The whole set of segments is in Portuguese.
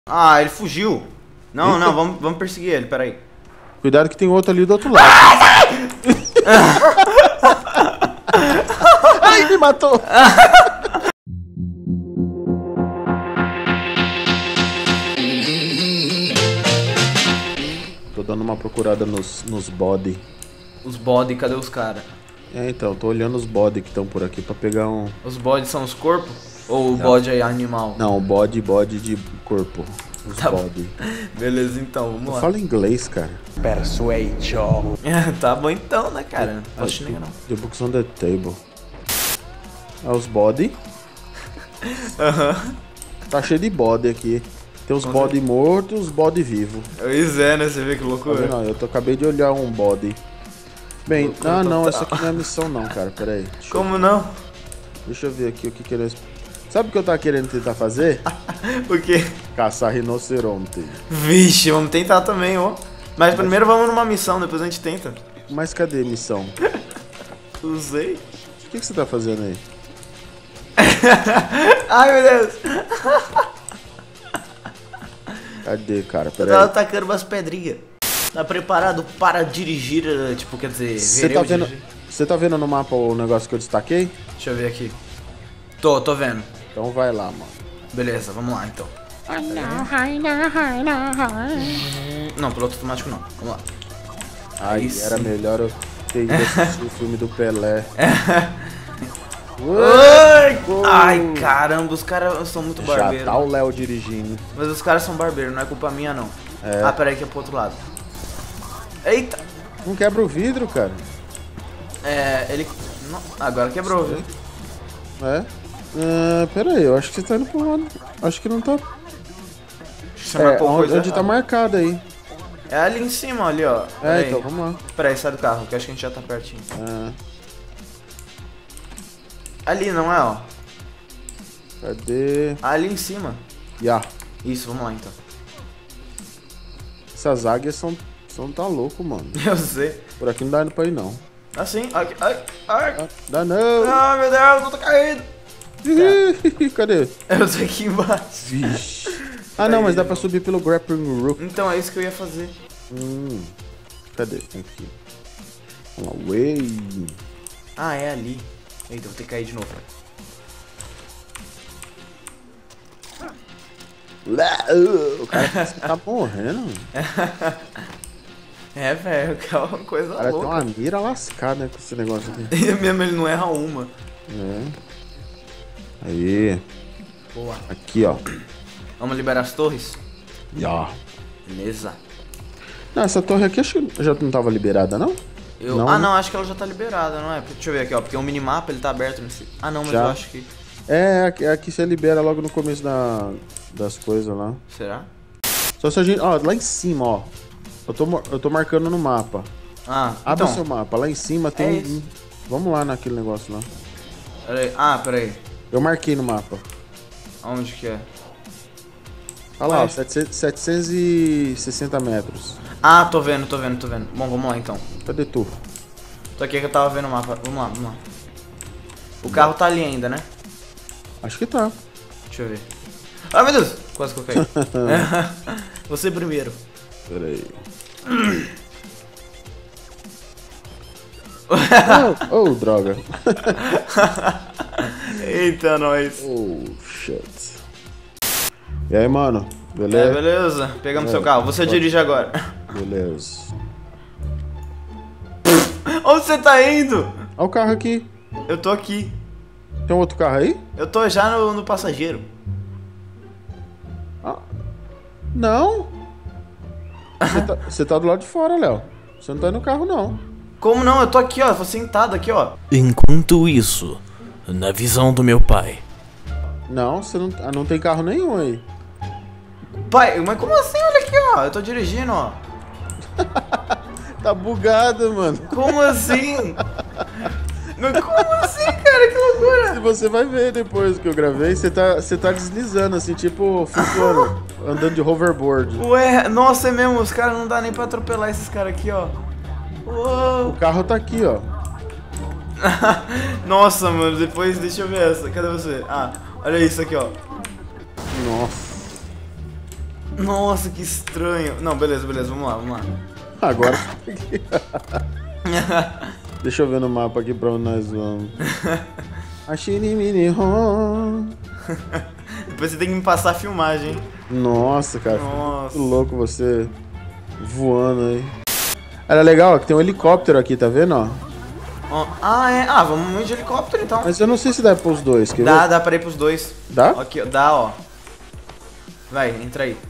Ah, ele fugiu. Não, não, vamos perseguir ele, peraí. Cuidado que tem outro ali do outro lado. Ai, me matou. Tô dando uma procurada nos body. Os body, cadê os caras? É, então, tô olhando os body que estão por aqui pra pegar um... Os body são os corpos? Ou o bode é animal? Não, o body de corpo. Os Tá body. Beleza, então, vamos lá. Fala inglês, cara. Persuasion. Tá bom então, né, cara? Não posso negar, não. The books on the table. Ah, os body. Tá cheio de body aqui. Tem os body mortos e os body vivos. Pois é, né? Você vê que Tá loucura. vendo? Eu acabei de olhar um body. Bem, Loucura não, total. essa aqui não é missão não, cara. Pera aí. Como não? Deixa eu ver aqui o que eles... Sabe o que eu tava querendo tentar fazer? O quê? Caçar rinoceronte. Vixe, vamos tentar também, ó. Mas primeiro vamos numa missão, depois a gente tenta. Mas cadê a missão? Usei. O que você tá fazendo aí? Ai, meu Deus. Cadê, cara? Eu Pera tava aí. atacando umas pedrinhas. Tá preparado para dirigir, tipo, quer dizer, Você ver tá eu vendo... dirigir? Você tá vendo no mapa o negócio que eu destaquei? Deixa eu ver aqui. Tô vendo. Então vai lá, mano. Beleza, vamos lá então. Não, piloto automático não. Vamos lá. Ai, Isso. era melhor eu ter ido assistir o filme do Pelé. Ai, ai, caramba, os caras são muito Já barbeiros. tá o Léo dirigindo. Mas os caras são barbeiros, não é culpa minha não. É. Ah, peraí que é pro outro lado. Eita! Não quebra o vidro, cara. É, ele... Não, agora quebrou, viu? É? Pera aí, eu acho que você tá indo pro lado. Acho que não tá. Você marcou coisa Onde tá errada. marcado aí. É ali em cima, ali, ó. É, Peraí. então vamos lá. Peraí, sai do carro, que eu acho que a gente já tá pertinho. É, Ali, não é, ó? cadê? Ali em cima. Ya. Isso, vamos lá então. Essas águias são tá louco, mano. Eu sei. Por aqui não dá pra ir, não. Assim, aqui, ai, ai. Dá não. Ah, meu Deus, eu tô caindo. Cadê? Eu tô aqui embaixo. Vixe. Ah, não, mas dá pra subir pelo grappling hook. Então é isso que eu ia fazer. Cadê? Aqui. Vamos lá, way. Ah, é ali. Eita, vou ter que cair de novo. O cara tá morrendo. É, velho, que é uma coisa O cara tem louca. uma mira lascada com esse negócio aqui. E mesmo ele não erra uma. É. Aí. Boa. Aqui, ó. Vamos liberar as torres? Ya. Beleza. Não, essa torre aqui acho que já não tava liberada, não? Eu... Não, Ah, né? não, acho que ela já tá liberada, não é? Deixa eu ver aqui, ó. Porque o minimapa ele tá aberto nesse. Ah, não, mas Já. eu acho que. É, aqui você libera logo no começo das coisas lá. Será? Só se a gente... Ó, lá em cima, ó. Eu tô marcando no mapa. Ah, Abre então. seu mapa. Lá em cima É tem isso. Vamos lá naquele negócio lá. Peraí. Ah, peraí. Eu marquei no mapa. Onde que é? Olha lá, ó, Mas- 760 metros. Ah, tô vendo. Bom, vamos lá então. Cadê tu? Tô aqui que eu tava vendo o mapa. Vamos lá. O carro tá ali ainda, né? Acho que tá. Deixa eu ver. Ah, meu Deus! Quase que eu caí. Você primeiro. Pera aí. oh, droga. Eita, nós. Oh, shit. E aí, mano? Beleza? Beleza. Pegamos seu carro. Você dirige agora. Beleza. Onde você tá indo? Olha o carro aqui. Eu tô aqui. Tem um outro carro aí? Eu tô já no passageiro. Ah. Não. Você tá do lado de fora, Léo. Você não tá indo no carro, não. Como não? Eu tô aqui, ó. Tô sentado aqui, ó. Enquanto isso, na visão do meu pai, Não, você não tem carro nenhum aí. Pai, mas como assim? Olha aqui, ó. Eu tô dirigindo, ó. Tá bugado, mano. Como assim? Mas como assim, cara? Que loucura. Se você vai ver depois que eu gravei, você tá deslizando, assim, tipo, flutuando, andando de hoverboard. Ué, nossa, é mesmo. Os caras não dá nem pra atropelar esses caras aqui, ó. Uou. O carro tá aqui, ó. Nossa, mano. Depois, deixa eu ver essa. Cadê você? Ah, olha isso aqui, ó. Nossa. Nossa, que estranho. Não, beleza, vamos lá. Agora. Deixa eu ver no mapa aqui pra onde nós vamos. Depois você tem que me passar a filmagem, hein? Nossa, cara. Nossa. Que louco você voando aí. Era legal, que tem um helicóptero aqui, tá vendo, ó? Ó, ah, é. Ah, vamos de helicóptero então. Mas eu não sei se dá pros dois, quer ver? Dá pra ir pros dois. Dá? Aqui, ó, dá, ó. Vai, entra aí.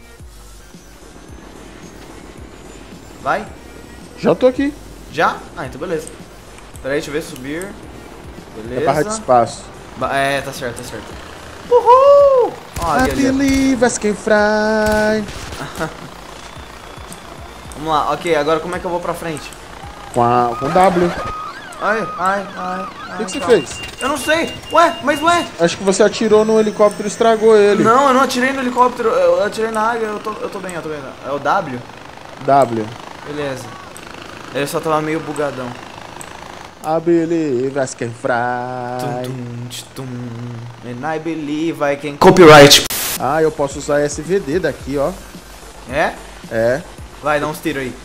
Vai. Já tô aqui. Já? Ah, então beleza. Pera aí, deixa eu ver, subir. Beleza. É barra de espaço. É, tá certo. Uhul! Ó, I ali, ali, ó. believe I can fly. Vamos lá, ok, agora como é que eu vou pra frente? Com W. Ai. O que você calma. fez? Eu não sei. Ué. Acho que você atirou no helicóptero e estragou ele. Não, eu não atirei no helicóptero, eu atirei na águia, eu tô bem. É o W? W. Beleza. Ele só tava meio bugadão. I believe I can fly. Tum. And I believe I can... Copyright. Ah, eu posso usar SVD daqui, ó. É? É. Vai, dá uns tiros aí.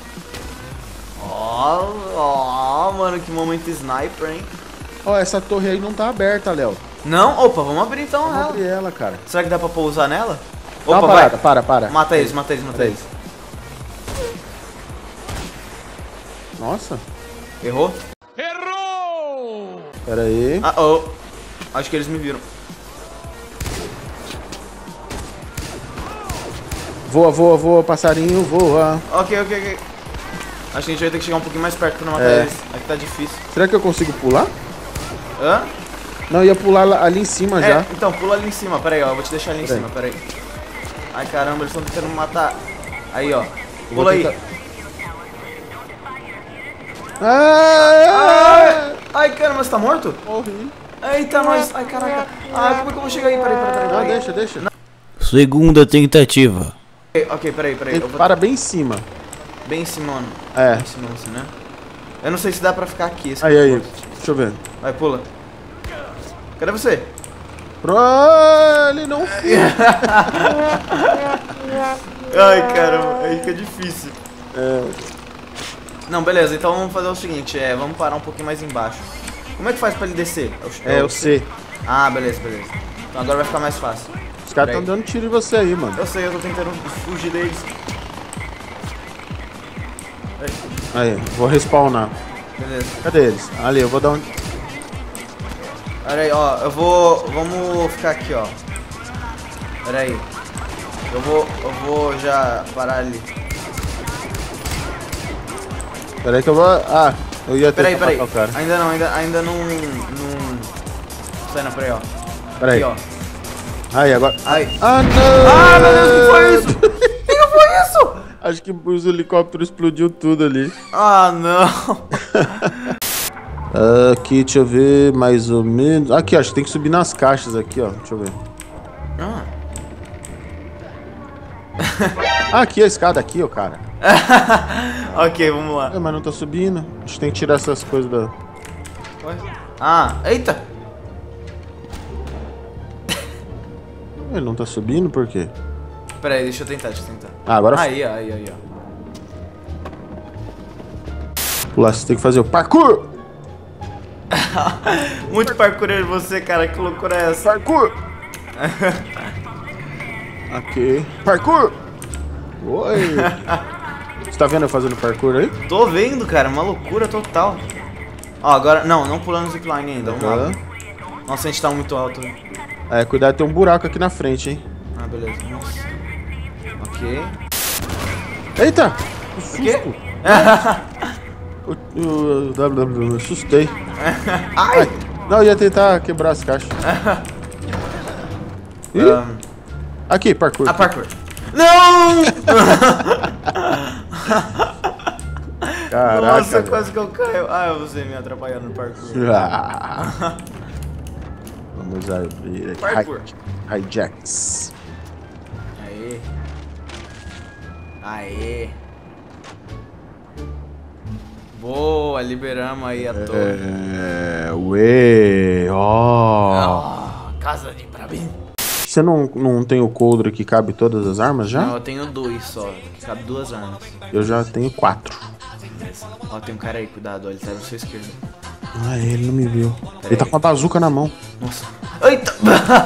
Ó, mano, que momento sniper, hein? Ó, essa torre aí não tá aberta, Léo. Não? Opa, vamos abrir então Vamos ela. abrir ela, cara. Será que dá pra pousar nela? Dá Opa, uma vai. parada, para. Mata eles. Nossa. Errou? Pera aí. Ah, oh. Acho que eles me viram. Voa, passarinho, voa. Ok. Acho que a gente vai ter que chegar um pouquinho mais perto pra não matar É. eles. Aqui tá difícil. Será que eu consigo pular? Hã? Não, eu ia pular ali em cima já. É, então pula ali em cima. Pera aí, ó. Eu vou te deixar ali em cima. Pera aí. Ai, caramba, eles estão tentando me matar. Aí, ó. Pula aí. Ai, caramba, você tá morto? Morri. Eita, nós. Ai, caraca. Ah, como é que eu vou chegar aí? Peraí. Deixa. Segunda tentativa. Ok, peraí. Eu vou... Para bem em cima. Bem em cima, mano. É. Bem em cima, assim, né? Eu não sei se dá pra ficar aqui. esse Aí. aqui. Deixa eu ver. Vai, pula. Cadê você? Ele não fez. Ai, caramba. Aí fica difícil. É. Não, beleza. Então vamos fazer o seguinte. Vamos parar um pouquinho mais embaixo. Como é que faz pra ele descer? É o C. Ah, beleza. Então agora vai ficar mais fácil. Os caras estão dando tiro em você aí, mano. Eu sei, eu tô tentando fugir deles. Aí, vou respawnar. Beleza. Cadê eles? Ali, eu vou dar um... Pera aí, ó. Vamos ficar aqui, ó. Pera aí. Eu vou já parar ali. Pera aí que eu vou... Ah, eu ia tentar Peraí. matar o cara. Ainda não... Sai não, peraí, ó. Pera aí. Aqui, ó. Aí, agora... Ai. Ah, não! Ah, meu Deus, o que foi isso? O que foi isso? Acho que os helicópteros explodiu tudo ali. Ah, não. Aqui, deixa eu ver, mais ou menos... Aqui, acho que tem que subir nas caixas aqui, ó. Deixa eu ver. Ah, aqui a escada aqui, ó, cara. Ok, vamos lá. Mas não tá subindo. A gente tem que tirar essas coisas da... Ué? Ah, eita. Ele não tá subindo, por quê? Pera aí, deixa eu tentar. Ah, agora... Aí, ó. Lá, você tem que fazer o parkour! Muito parkoureiro você, cara. Que loucura é essa? Parkour! Aqui. Parkour! Oi! Você tá vendo eu fazendo parkour aí? Tô vendo, cara. Uma loucura total. Ó, agora... Não pulando zipline ainda. Vamos lá. Nossa, a gente tá muito alto. É, cuidado, tem um buraco aqui na frente, hein? Ah, beleza. Nossa. Ok. Eita! O quê? Eu assustei. Ai! Não, eu ia tentar quebrar as caixas. Ih, aqui, parkour. Ah, parkour. Não! Caraca. Nossa, velho. quase que eu caio. Ah, você me atrapalhando no parkour. Ah. Vamos abrir aqui. Parkour. Hijacks. Aê. Boa, liberamos aí a torre. Ué, ó. Casa de pra mim. Você não tem o coldre que cabe todas as armas já? Não, eu tenho 2 só, que cabe 2 armas. Eu já tenho 4. Beleza. Ó, tem um cara aí, cuidado, ó, ele tá na sua esquerda. Ah, ele não me viu. Ele tá com a bazuca na mão. Nossa. Eita!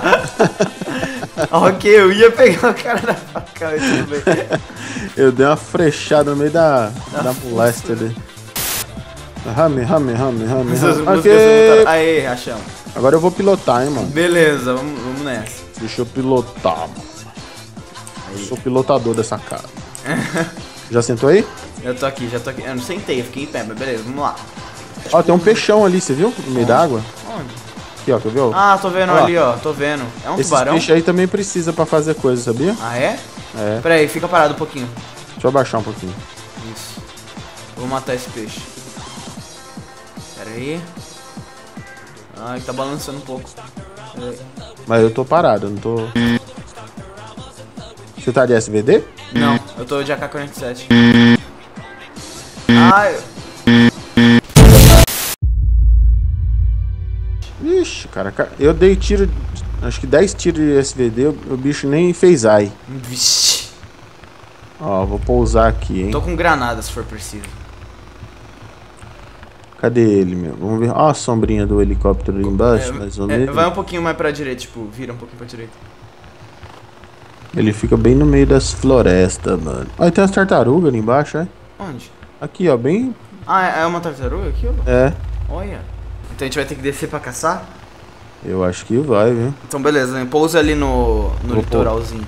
Ok, eu ia pegar o cara na faca, mas tudo bem. Eu dei uma frechada no meio da molesta dele. Rame. Essas músicas Ok. são... Aê, achamos. Agora eu vou pilotar, hein, mano. Beleza, vamos nessa. Deixa eu pilotar, mano. Eu sou pilotador dessa casa. Já sentou aí? Já tô aqui. Eu não sentei, eu fiquei em pé, mas beleza, vamos lá. Ó, tem um peixão ali, você viu? No meio da água. Onde? Aqui, ó, quer ver? Ah, tô vendo Ó. ali, ó, tô vendo. É um Esses tubarão? peixes aí também precisa pra fazer coisa, sabia? Ah, é? É. Pera aí, fica parado um pouquinho. Deixa eu abaixar um pouquinho. Isso. Vou matar esse peixe. Pera aí. Ai, tá balançando um pouco. Pera aí. Mas eu tô parado, eu não tô... Você tá de SVD? Não, eu tô de AK-47. Ai, Ixi, cara, eu dei tiro, acho que 10 tiros de SVD, o bicho nem fez ai. vixe. Ó, vou pousar aqui, hein. Tô com granada se for preciso. Cadê ele, meu? Vamos ver. Ó a sombrinha do helicóptero ali embaixo, mais ou menos. Vai um pouquinho mais pra direita, tipo, vira um pouquinho pra direita. Ele fica bem no meio das florestas, mano. Ó, tem umas tartarugas ali embaixo, é? Onde? Aqui, ó, bem... Ah, é uma tartaruga aqui, ó? É, Olha. Então a gente vai ter que descer pra caçar? eu acho que vai, viu? Então beleza, né? Pousa ali no Vou litoralzinho.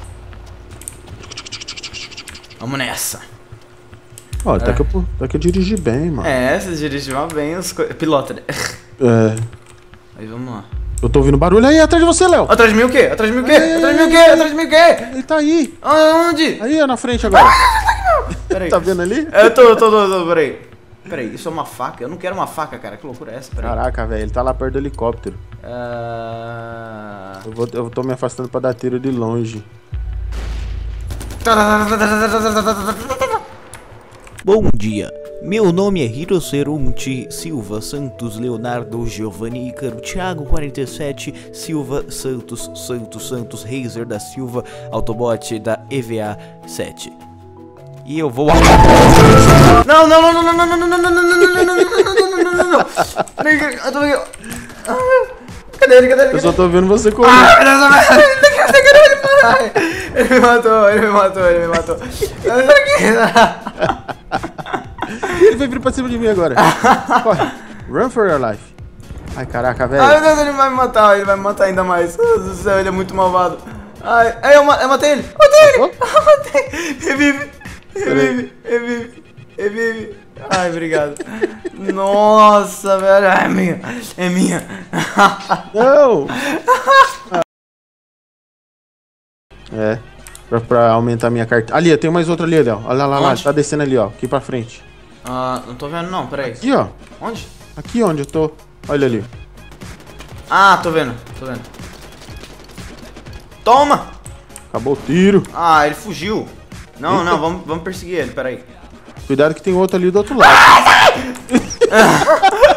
Vamos nessa. Ó, até que eu dirigi bem, mano. É, você dirigiu bem os pilota, né? É. Aí vamos lá. Eu tô ouvindo barulho aí atrás de você, Léo. Atrás de mim o quê? Atrás de mim o quê? Atrás de mim o quê? Atrás de mim o quê? Ele tá aí. Aonde? Aí, ó, na frente agora. Peraí. Tá vendo ali? Eu tô, peraí, isso é uma faca? Eu não quero uma faca, cara. Que loucura é essa? Peraí. Caraca, velho, ele tá lá perto do helicóptero. Eu tô me afastando pra dar tiro de longe. Bom dia, meu nome é Hiroseronte Silva Santos Leonardo Giovanni Ícaro Thiago 47 Silva Santos Reiser da Silva Autobot da EVA 7. E eu vou... Não. Cadê ele? Eu só tô vendo você correr. Ele me matou. Ele vai vir pra cima de mim agora. Corre. Run for your life. Ai, caraca, velho. Ai, meu Deus, ele vai me matar ainda mais. Meu Deus do céu, ele é muito malvado. Ai, eu matei ele. Matei. Revive. Ai, obrigado. Nossa, velho. É minha. Não! É, pra aumentar minha carta. Ali, tem mais outra ali, Léo. Olha lá, Onde? tá descendo ali, ó. Aqui pra frente. Ah, não tô vendo não, peraí. Aqui, ó. Onde? Aqui onde eu tô. Olha ali. Ah, tô vendo. Toma! Acabou o tiro. Ah, ele fugiu. Não, Eita. vamos perseguir ele, peraí. Cuidado que tem outro ali do outro lado.